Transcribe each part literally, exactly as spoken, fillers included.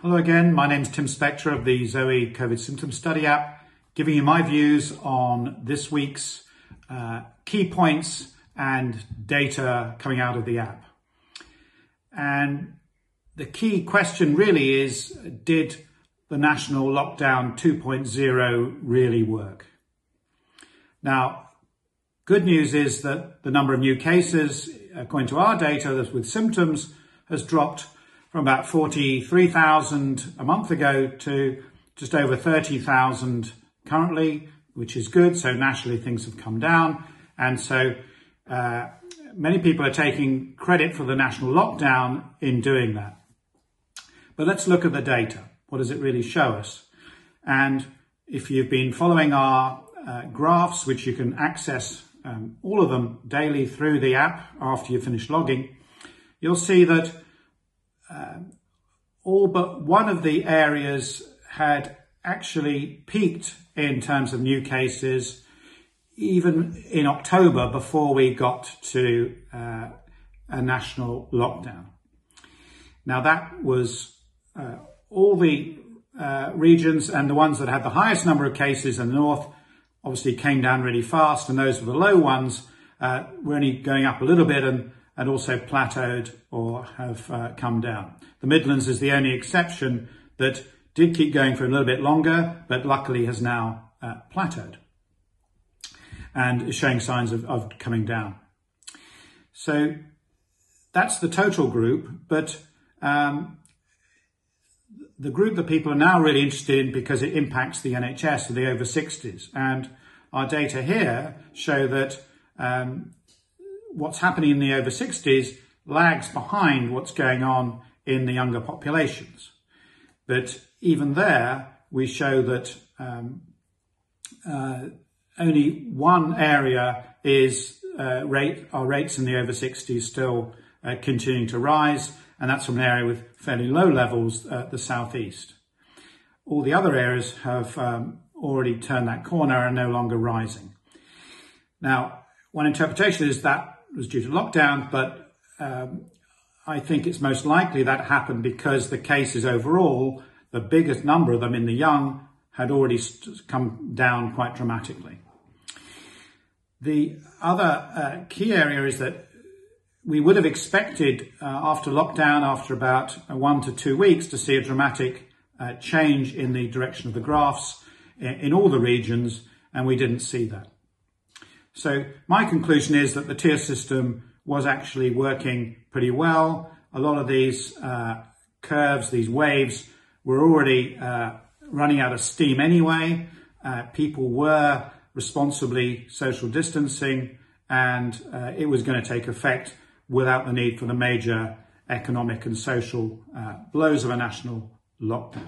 Hello again, my name is Tim Spector of the Z O E COVID Symptom Study app, giving you my views on this week's uh, key points and data coming out of the app. And the key question really is, did the national lockdown two point oh really work? Now, good news is that the number of new cases, according to our data with symptoms, has dropped from about forty-three thousand a month ago to just over thirty thousand currently, which is good. So nationally things have come down. And so uh, many people are taking credit for the national lockdown in doing that. But let's look at the data. What does it really show us? And if you've been following our uh, graphs, which you can access um, all of them daily through the app after you finish logging, you'll see that Uh, all but one of the areas had actually peaked in terms of new cases even in October before we got to uh, a national lockdown. Now that was uh, all the uh, regions, and the ones that had the highest number of cases in the north obviously came down really fast, and those were the low ones uh, were only going up a little bit and and also plateaued or have uh, come down. The Midlands is the only exception that did keep going for a little bit longer, but luckily has now uh, plateaued and is showing signs of, of coming down. So that's the total group, but um, the group that people are now really interested in because it impacts the N H S are the over sixties. And our data here show that um, what's happening in the over sixties lags behind what's going on in the younger populations. But even there, we show that um, uh, only one area is uh, rate, our rates in the over sixties still uh, continuing to rise, and that's from an area with fairly low levels, uh, the southeast. All the other areas have um, already turned that corner and are no longer rising. Now, one interpretation is that was due to lockdown, but um, I think it's most likely that happened because the cases overall, the biggest number of them in the young, had already come down quite dramatically. The other uh, key area is that we would have expected uh, after lockdown, after about uh, one to two weeks, to see a dramatic uh, change in the direction of the graphs in, in all the regions, and we didn't see that. So my conclusion is that the tier system was actually working pretty well. A lot of these uh, curves, these waves, were already uh, running out of steam anyway. Uh, people were responsibly social distancing, and uh, it was going to take effect without the need for the major economic and social uh, blows of a national lockdown.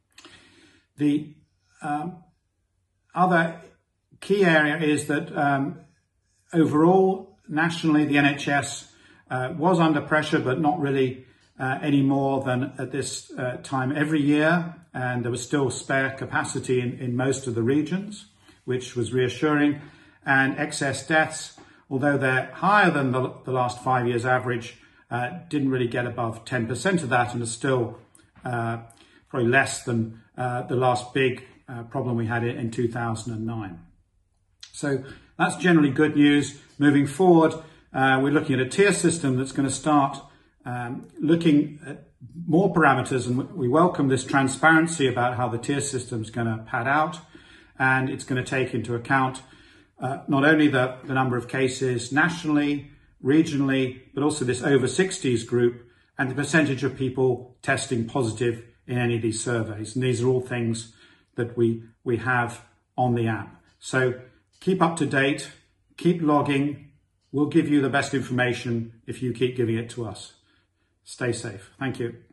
The um, other key area is that um, overall, nationally, the N H S uh, was under pressure, but not really uh, any more than at this uh, time every year. And there was still spare capacity in, in most of the regions, which was reassuring. And excess deaths, although they're higher than the, the last five years average, uh, didn't really get above ten percent of that, and are still uh, probably less than uh, the last big uh, problem we had in two thousand nine. So that's generally good news. Moving forward, uh, we're looking at a tier system that's going to start um, looking at more parameters, and we welcome this transparency about how the tier system is going to pad out, and it's going to take into account uh, not only the, the number of cases nationally, regionally, but also this over sixties group and the percentage of people testing positive in any of these surveys. And these are all things that we, we have on the app. So keep up to date, keep logging. We'll give you the best information if you keep giving it to us. Stay safe. Thank you.